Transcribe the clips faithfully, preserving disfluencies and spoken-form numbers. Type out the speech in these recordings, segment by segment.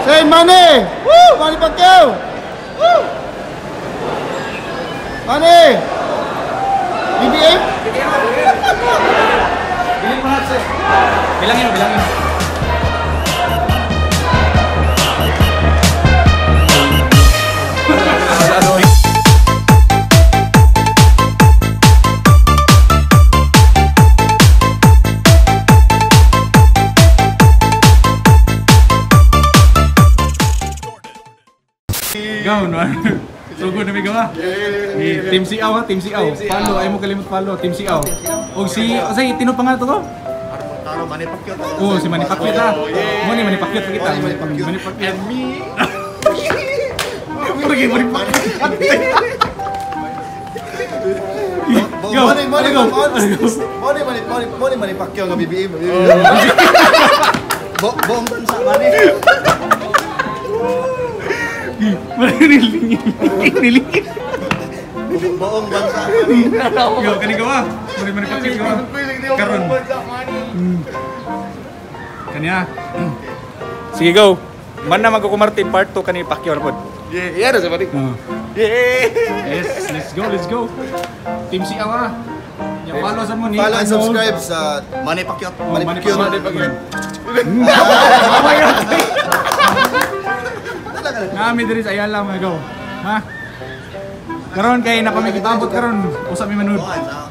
Say Manny! Woo! Manny Pacquiao! Woo! Manny! B B M? Bilangin mo lahat, sir. Bilangin mo, bilangin mo. Go, no? Sugod na may gawa. Team C A W ha, Team C A W. Follow, ay mo kalimut follow, Team C A W. O si, o say, tino pa nga ito ko? Taro, Manny Pacquiao. Oo, si Manny Pacquiao ta. Mo ni Manny Pacquiao pa kita. Manny Pacquiao. And me. Pergi Manny Pacquiao. Go, Manny, Manny, go. Manny, Manny, Manny, Manny, Manny Pacquiao nga B B M. Buong bansa, Manny. Niling. Buong bansa. Yo, kani gawa. Mari Manny Pacquiao gawa. Karon. Kanya. Sige go. Man na magkukumartin part two kani Pacquiao ra pod. Yeah, yeah, sa Manny. Yeah. Yes, let's go, let's go. Team C A W. Ya follow sa mo ni. Follow and subscribe sa Manny Pacquiao. Manny Pacquiao. Manny Pacquiao. Nami diri sa Ayala mga go. Ha? Karon kay na kami kitabot karon usa mi manood.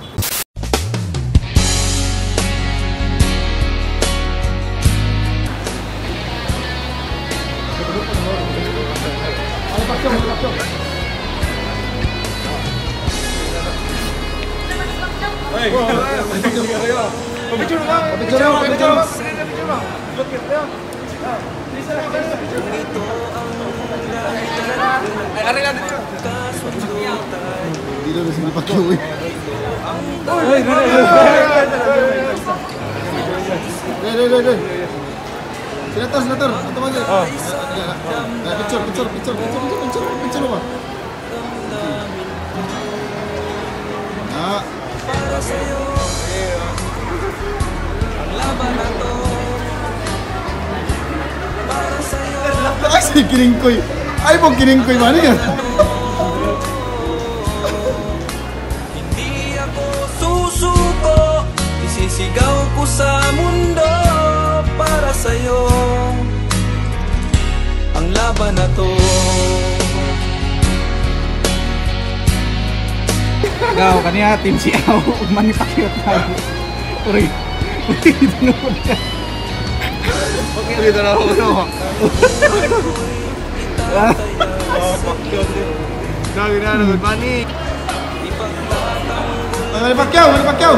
Hey, picture kayo. Picture lang. Picture lang. Picture lang. Look at them. Ay, ari lang dito. Dito na sila Pacquiao eh. Ay, ay, Dai, dai, dai. Senator, senator. Atau mana? Oh. Picture, picture, picture, picture, picture, picture apa? Nah. Ay, si Kiringkoy. Ay, mo Kiringkoy mana ya? Hindi ako susuko, isisigaw ko sa mundo para sa'yo ang laban na to. Ikaw, kaniya Team C A W, Manny Pacquiao tayo. Uri, uri, tinupod ka. Dito na ako no. Dami na naman Manny. Manny Pacquiao, Manny Pacquiao.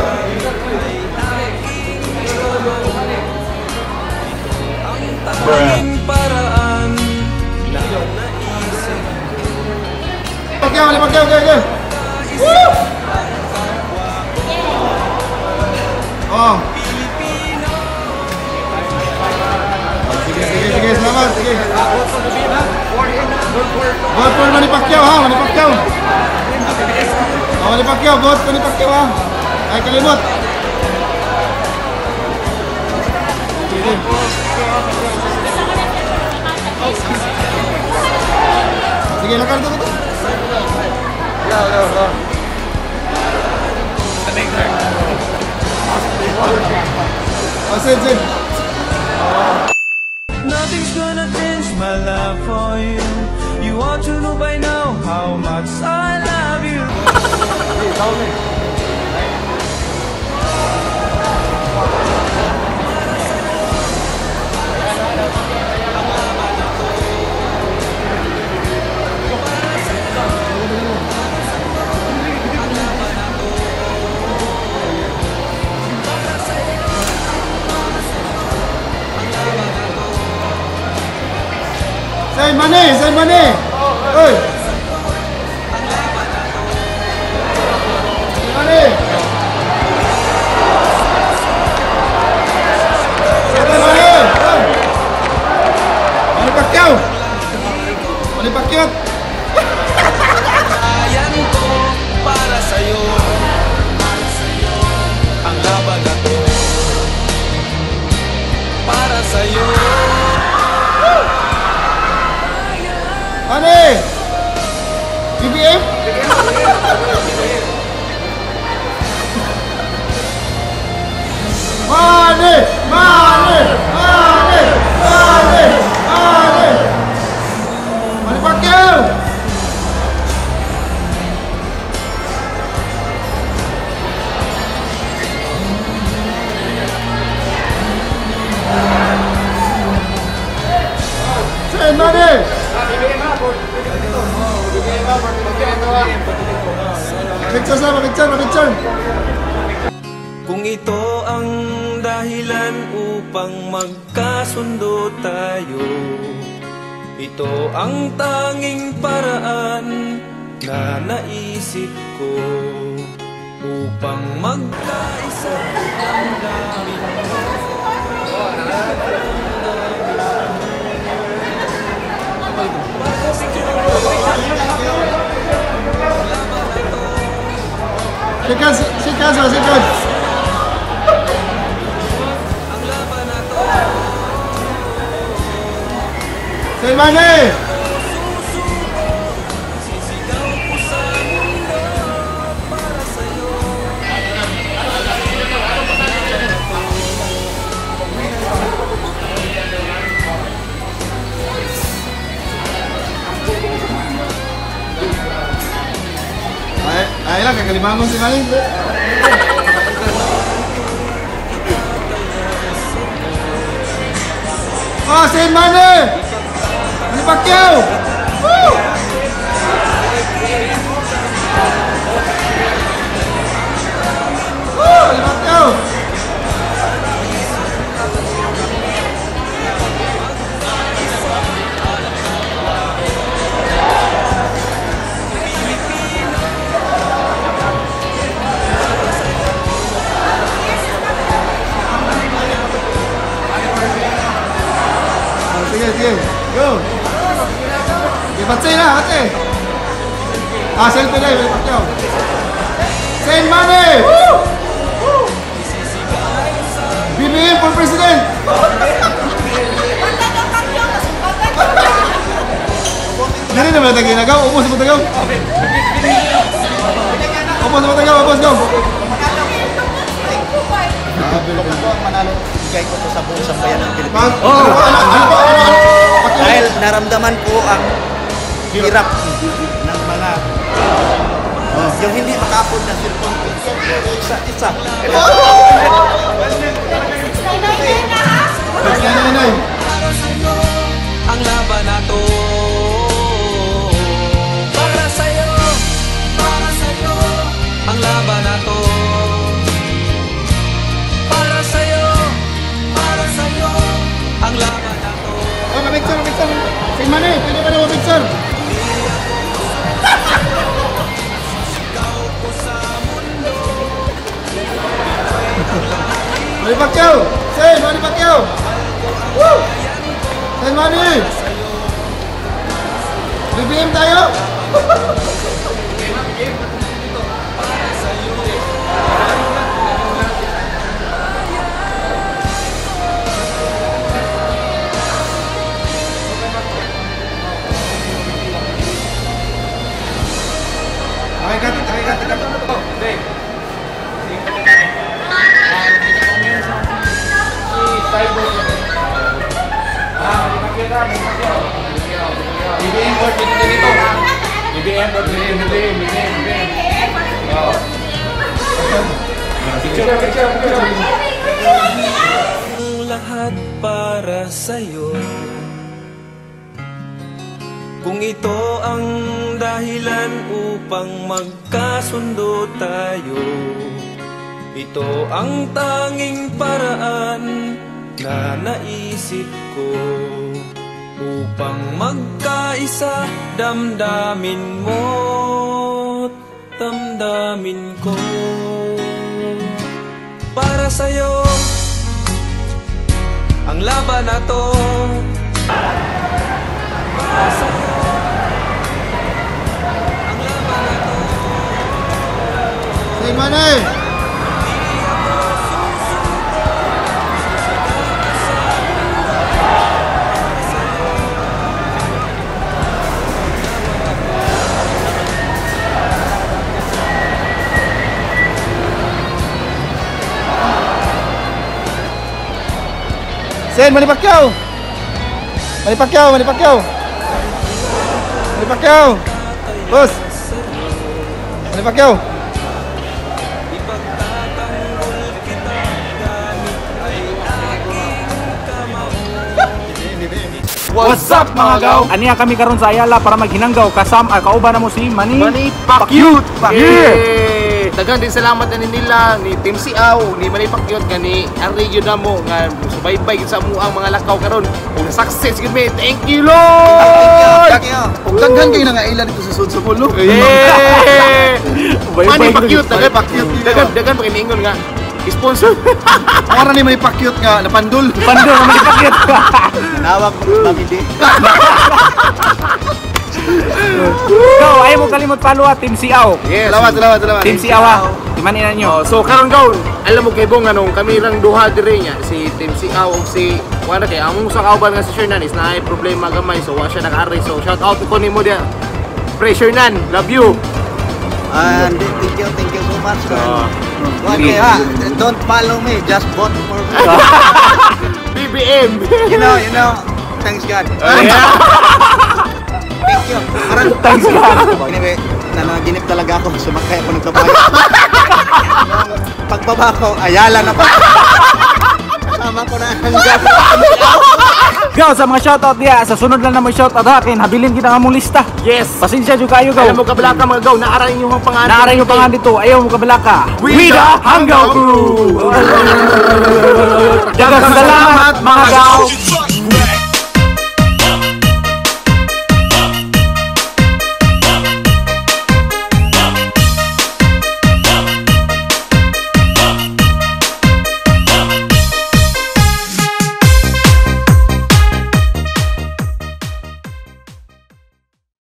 Tanging paraan na naisip. Pacquiao, Manny Pacquiao, okay, okay. Woo! Oh. Sige, sige, sige, selamat, sige. Vote for Manny Pacquiao ha, Manny Pacquiao. Oh, Manny Pacquiao, vote Manny Pacquiao ha. Ay, kalimot. Sige. Sige, lakar dito, dito. Ya, ya, ya. Oh, sit, sit. Nothing's gonna change my love for you. You ought to know by now how much I love you. Say Manny, say Manny. Oi. Manny. Say Manny. Manny Pacquiao. Manny Pacquiao. Ayan ko para sa'yo. Ang laban na to para sa'yo. M? Mane! Mane! Mane! Mane! Mane! Manny Pacquiao! Shane Mane! Picture sama, picture, picture! Kung ito ang dahilan upang magkasundo tayo, ito ang tanging paraan na naisip ko upang magkaisa ang damdamin mo. Sikat, sikat, sikat! Shane Mane! Ay, ay lang, kakalimangon si Mane. Oh, Shane Mane! Manny Pacquiao! Woo! Woo! Manny Pacquiao! Sige, sige. Go! Ibatse na, ate! Ah, selfie na, Manny Pacquiao. Shane Mane! Woo! Woo! B B M for President! Dili na ba ito ginagaw? Upos mo tagaw? Upos mo tagaw, upos go! Manalo, bigay ko to sa buong sambayan ng Pilipinas. Mag- Oh! Ano, ano, ano, ano? Dahil naramdaman ko ang hirap ng mga oh, yung hindi makaapod na sirkong isa-isa. Nay, nay, nay. Para sa'yo ang laban na to. Para sa'yo, para sa'yo ang laban na to. Para sa'yo, para sa'yo ang laban na to. Oh, ma-picture, ma-picture. Shane Mane, pwede ba na ma-picture? Manny Pacquiao! Shane, Manny Pacquiao! Woo! Shane Mane! B B M tayo? Okay, cut it, okay, cut it, cut it. B B M board dito dito. B B M board dito dito. B B M, B B M. Oh. Picture, picture, picture. Ang lahat para sa'yo. Kung ito ang dahilan upang magkasundo tayo, ito ang tanging paraan na naisip ko upang magkaisa, damdamin mo't damdamin ko. Para sa'yo ang laban na to. Para sa'yo ang laban na to. Shane Mane! Sen, Manny Pacquiao. Manny Pacquiao, Manny Pacquiao. Manny Pacquiao. Bos. Manny Pacquiao. What's up mga gaw? Aniya kami karon sa Ayala para maghinanggaw kasam ah, kauban na mo si Manny Manny Pacquiao. Yeah! Daghang din salamat na nila ni Team Siaw, ni Manny Pacquiao, ni Arregio Damo nga subaybay sa mo ang mga lakaw karon. Ug success gid mi. Thank you Lord. Ug daghan kayo na nga ilan dito sa sud sa pulo. Yeah! Manny Pacquiao, daghan Pacquiao. Daghan daghan pa kiningon nga sponsor. Mara ni Manny Pacquiao nga napandol. Pando na Manny Pacquiao. Nawag mo kami di. Go, ayaw mo kalimot follow ah, Team Siaw. Yes. Salamat, salamat, salamat. Team Siaw ah. Timanin na nyo. Oh, so karon gaon, alam mo kay Bong anong kami lang duha dire nya si Team Siaw ug si wala kay among sa kauban nga si Shernan is naay problema gamay so wa siya naka-array. So shout out ko nimo dia. Pre Shernan, love you. And thank you, thank you so much. Oh. Okay, ah, don't follow me, just vote for me. B B M. You know, you know, thanks God. Yeah. Thank you. Parang Thanks God. Anyway, nanaginip talaga ako, sumakay ako ng kabayo. Pagbaba ko, Ayala na pa. Kasama ko na hanggang. Go, sa mga shoutout diya, sa sunod lang na may shoutout akin, habilin kita nga mong lista. Yes. Pasensya dyan kayo, go. Alam mo kabalaka mga gaw, naara inyong pangalan. Naaray yung pangalan dito, ayaw mo kabalaka. We the Hanggaw Crew! Dagang salamat mga gaw!